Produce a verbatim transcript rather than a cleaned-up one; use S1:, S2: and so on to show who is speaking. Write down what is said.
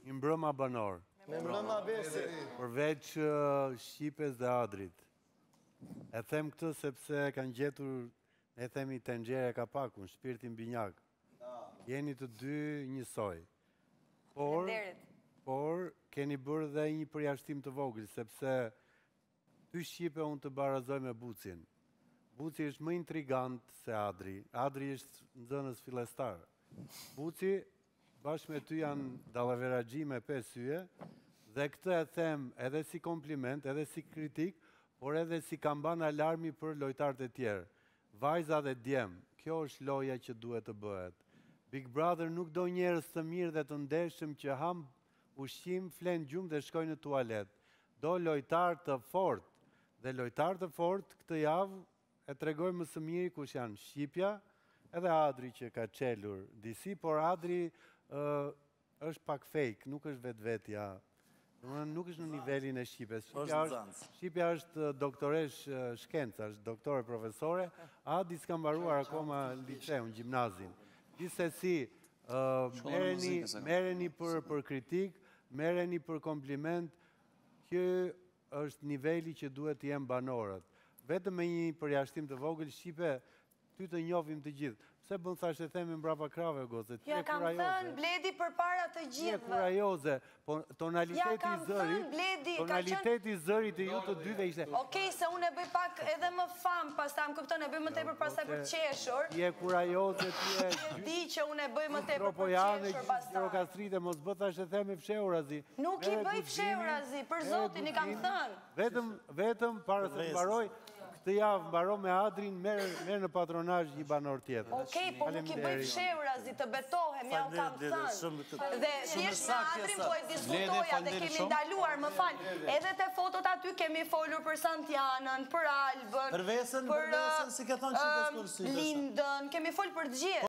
S1: i mbrëma banor.
S2: Me mbrëma besi.
S1: Përveç uh, Shqipes dhe Adrit. E them këtë sepse kanë gjetur, ne themi tenxhere kapakun, shpirtin binjak. Jeni të dy njësoj. Por, por keni bërë dhe një përjashtim të vogël, sepse ty Shqipe unë të barazoj me Bucin. Buci është më intrigant se Adri. Adri është nxënës fillestar. Buci, bashkë me ty janë dallaveraxhi me pesë yje, dhe këtë e them edhe si kompliment, edhe si kritik, por edhe si kamban alarmi për lojtarët e tjerë. Vajza dhe djem, kjo është loja që duhet të bëhet. Big Brother nuk do njerëz të mirë dhe të ndeshëm që ham ushqim, flen gjumë dhe shkojnë në tualet. Do lojtarë të fort. Dhe lojtarë të fort këtë javë e tregoj më së miri kush janë Shqipja, edhe Adri që ka qelur disi, por Adri uh, është pak fake, nuk është vetë vetja. Nuk është në nivelin e Shqipes. Shqipja është, Shqipja është doktoresh shkenca, është doktore profesore, Adi s'ka mbaruar akoma liceun, gjimnazin. Gjithsesi, uh, merreni, merreni për, për kritik, merreni për kompliment, që është niveli që duhet të jenë banorët. Vetëm me një përjashtim të vogël, Shqipe, ty të njohim të gjithë. Pse bën thashë themi mbrapa krave, goze?
S3: Ja kam thënë Bledi përpara të gjithëve.
S1: Je kurajoze, po tonaliteti i zërit, tonaliteti i zërit të ju të dyve ishte.
S3: Okej, se unë e bëj pak edhe më fam, pastaj më kupton, e bëj më tepër pastaj për qeshur.
S1: Je kurajoze, ti je.
S3: Di që unë e bëj më tepër për qeshur pastaj.
S1: Eurokastrite, mos bë thashë themi fshehurazi.
S3: Nuk i bëj fshehurazi, për zotin i kam thënë.
S1: Vetëm, vetëm para se të mbaroj, këtë javë mbaro me Adrin, merë në patronazh një banor tjetër.
S3: Okej, po nuk i bëj fshehurazi, të betohem, ja u kam thënë. Dhe thjesht me Adrin po e diskutoja dhe kemi ndaluar, më fal. Edhe te fotot aty kemi folur për Santianën, për Albën,
S2: për Vesën, për Vesën, si ka thënë Shqipës Kursi.
S3: Lindën, kemi folur për të gjithë.